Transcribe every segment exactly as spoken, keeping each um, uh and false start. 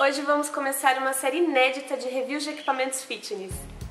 Hoje vamos começar uma série inédita de reviews de equipamentos fitness.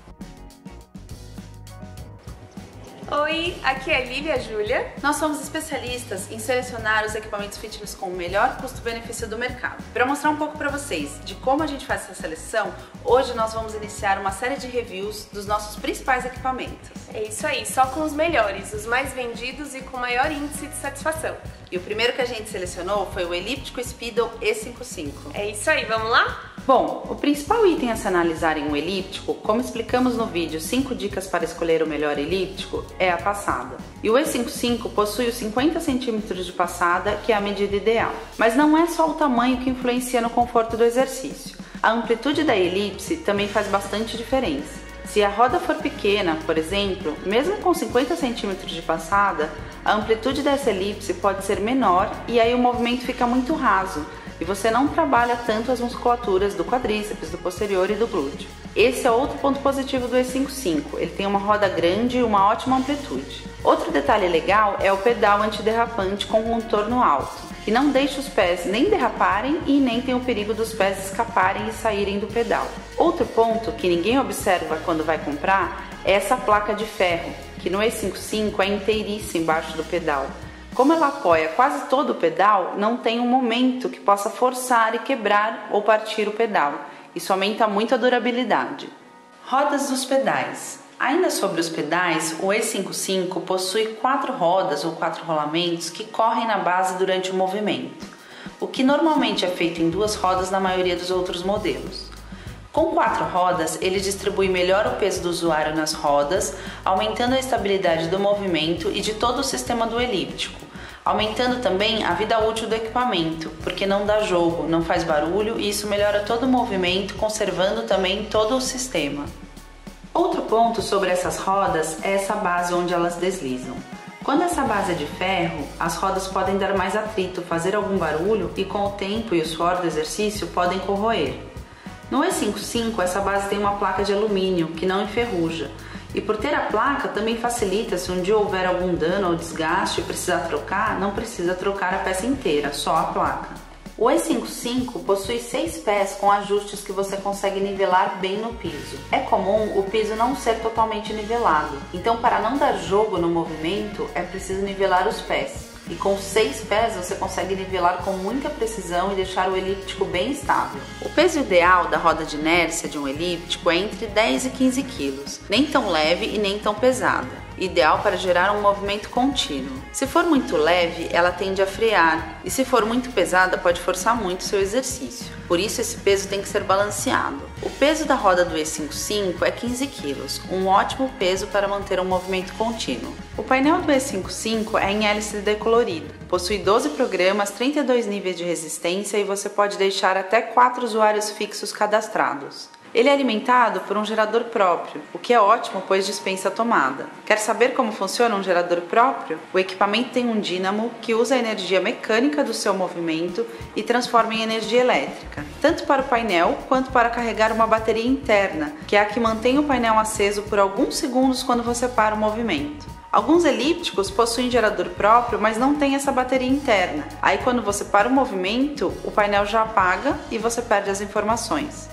Oi, aqui é a Lili e a Júlia. Nós somos especialistas em selecionar os equipamentos fitness com o melhor custo-benefício do mercado. Para mostrar um pouco para vocês de como a gente faz essa seleção, hoje nós vamos iniciar uma série de reviews dos nossos principais equipamentos. É isso aí, só com os melhores, os mais vendidos e com maior índice de satisfação. E o primeiro que a gente selecionou foi o Elliptical Speedo E cinquenta e cinco. É isso aí, vamos lá? Bom, o principal item a se analisar em um elíptico, como explicamos no vídeo cinco dicas para escolher o melhor elíptico, é a passada. E o E cinquenta e cinco possui os cinquenta centímetros de passada, que é a medida ideal. Mas não é só o tamanho que influencia no conforto do exercício. A amplitude da elipse também faz bastante diferença. Se a roda for pequena, por exemplo, mesmo com cinquenta centímetros de passada, a amplitude dessa elipse pode ser menor e aí o movimento fica muito raso e você não trabalha tanto as musculaturas do quadríceps, do posterior e do glúteo. Esse é outro ponto positivo do E cinquenta e cinco, ele tem uma roda grande e uma ótima amplitude. Outro detalhe legal é o pedal antiderrapante com contorno alto, que não deixa os pés nem derraparem e nem tem o perigo dos pés escaparem e saírem do pedal. Outro ponto que ninguém observa quando vai comprar é essa placa de ferro, que no E cinquenta e cinco é inteiriça embaixo do pedal. Como ela apoia quase todo o pedal, não tem um momento que possa forçar e quebrar ou partir o pedal. Isso aumenta muito a durabilidade. Rodas dos pedais. Ainda sobre os pedais, o E cinquenta e cinco possui quatro rodas ou quatro rolamentos que correm na base durante o movimento, o que normalmente é feito em duas rodas na maioria dos outros modelos. Com quatro rodas, ele distribui melhor o peso do usuário nas rodas, aumentando a estabilidade do movimento e de todo o sistema do elíptico, aumentando também a vida útil do equipamento, porque não dá jogo, não faz barulho e isso melhora todo o movimento, conservando também todo o sistema. Outro ponto sobre essas rodas é essa base onde elas deslizam. Quando essa base é de ferro, as rodas podem dar mais atrito, fazer algum barulho e com o tempo e o suor do exercício podem corroer. No E cinquenta e cinco, essa base tem uma placa de alumínio que não enferruja. E por ter a placa também facilita se um dia houver algum dano ou desgaste e precisar trocar, não precisa trocar a peça inteira, só a placa. O E cinquenta e cinco possui seis pés com ajustes que você consegue nivelar bem no piso. É comum o piso não ser totalmente nivelado, então para não dar jogo no movimento é preciso nivelar os pés. E com seis pés você consegue nivelar com muita precisão e deixar o elíptico bem estável. O peso ideal da roda de inércia de um elíptico é entre dez e quinze quilos, nem tão leve e nem tão pesada. Ideal para gerar um movimento contínuo. Se for muito leve, ela tende a frear, e se for muito pesada, pode forçar muito seu exercício. Por isso, esse peso tem que ser balanceado. O peso da roda do E cinquenta e cinco é quinze quilos, um ótimo peso para manter um movimento contínuo. O painel do E cinquenta e cinco é em L C D colorido, possui doze programas, trinta e dois níveis de resistência e você pode deixar até quatro usuários fixos cadastrados. Ele é alimentado por um gerador próprio, o que é ótimo pois dispensa a tomada. Quer saber como funciona um gerador próprio? O equipamento tem um dínamo que usa a energia mecânica do seu movimento e transforma em energia elétrica, tanto para o painel quanto para carregar uma bateria interna, que é a que mantém o painel aceso por alguns segundos quando você para o movimento. Alguns elípticos possuem gerador próprio, mas não tem essa bateria interna. Aí quando você para o movimento, o painel já apaga e você perde as informações.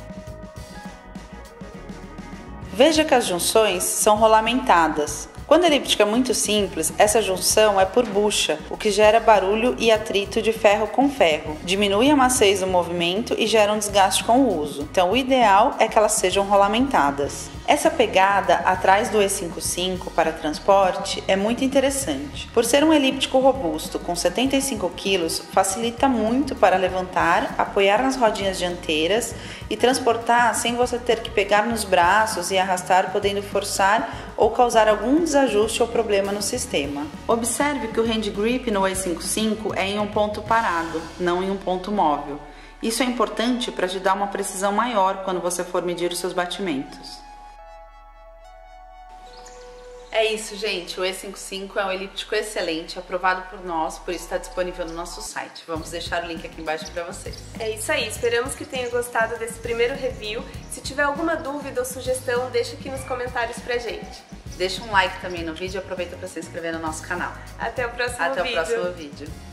Veja que as junções são rolamentadas. Quando a elíptica é muito simples, essa junção é por bucha, o que gera barulho e atrito de ferro com ferro, diminui a maciez do movimento e gera um desgaste com o uso. Então o ideal é que elas sejam rolamentadas. Essa pegada atrás do E cinquenta e cinco para transporte é muito interessante. Por ser um elíptico robusto com setenta e cinco quilos, facilita muito para levantar, apoiar nas rodinhas dianteiras e transportar sem você ter que pegar nos braços e arrastar, podendo forçar ou causar algum desajuste ou problema no sistema. Observe que o hand grip no E cinquenta e cinco é em um ponto parado, não em um ponto móvel. Isso é importante para te dar uma precisão maior quando você for medir os seus batimentos. É isso, gente. O E cinquenta e cinco é um elíptico excelente, aprovado por nós, por isso está disponível no nosso site. Vamos deixar o link aqui embaixo para vocês. É isso aí, esperamos que tenham gostado desse primeiro review. Se tiver alguma dúvida ou sugestão, deixa aqui nos comentários pra gente. Deixa um like também no vídeo e aproveita para se inscrever no nosso canal. Até o próximo Até vídeo. Até o próximo vídeo.